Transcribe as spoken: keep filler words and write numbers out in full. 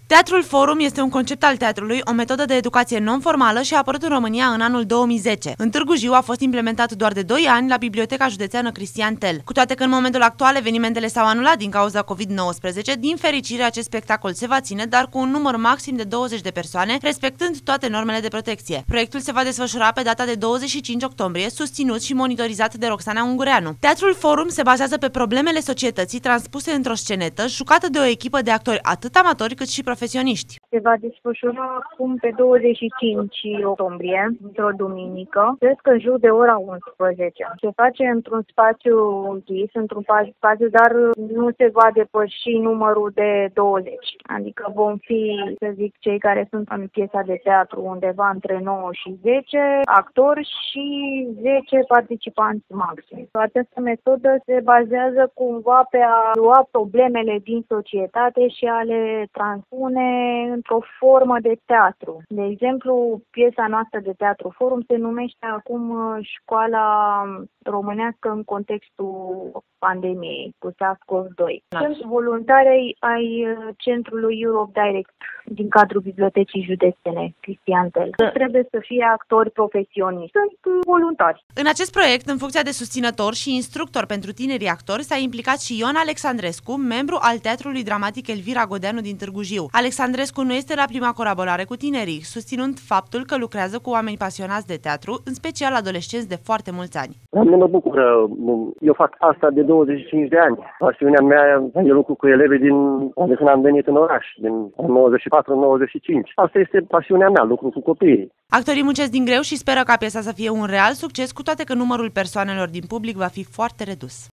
Teatrul Forum este un concept al teatrului, o metodă de educație non-formală și a apărut în România în anul două mii zece. În Târgu Jiu a fost implementat doar de doi ani la Biblioteca Județeană Cristian Tel. Cu toate că în momentul actual evenimentele s-au anulat din cauza COVID nouăsprezece, din fericire acest spectacol se va ține, dar cu un număr maxim de douăzeci de persoane, respectând toate normele de protecție. Proiectul se va desfășura pe data de douăzeci și cinci octombrie, susținut și monitorizat de Roxana Ungureanu. Teatrul Forum se bazează pe problemele societății transpuse într-o scenetă, jucată de o echipă de actori atât amatori cât și profesioniști. Se va desfășura acum pe douăzeci și cinci octombrie, într-o duminică, cred că în jur de ora unsprezece. Se face într-un spațiu închis, într-un spațiu, dar nu se va depăși numărul de douăzeci. Adică vom fi, să zic, cei care sunt în piesa de teatru undeva între nouă și zece actori și zece participanți maxim. Această metodă se bazează cumva pe a lua problemele din societate și a le transpune într-o formă de teatru. De exemplu, piesa noastră de teatru Forum se numește acum Școala Românească în contextul pandemiei, cu SARS-CoV doi. Sunt voluntari ai Centrului Europe Direct din cadrul Bibliotecii Județene Cristian Tel. Trebuie să fie actori profesioniști. Sunt voluntari. În acest proiect, în funcția de susținător și instructor pentru tinerii actori, s-a implicat și Ion Alexandrescu, membru al Teatrului Dramatic Elvira Godeanu din Târgu Jiu. Alexandrescu nu este la prima colaborare cu tinerii, susținând faptul că lucrează cu oameni pasionați de teatru, în special adolescenți de foarte mulți ani. Mă bucură. Eu fac asta de douăzeci și cinci de ani. Pasiunea mea e lucru cu elevii din de când am venit în oraș, din nouăzeci și patru nouăzeci și cinci. Asta este pasiunea mea, lucru cu copiii. Actorii muncesc din greu și speră ca piesa să fie un real succes, cu toate că numărul persoanelor din public va fi foarte redus.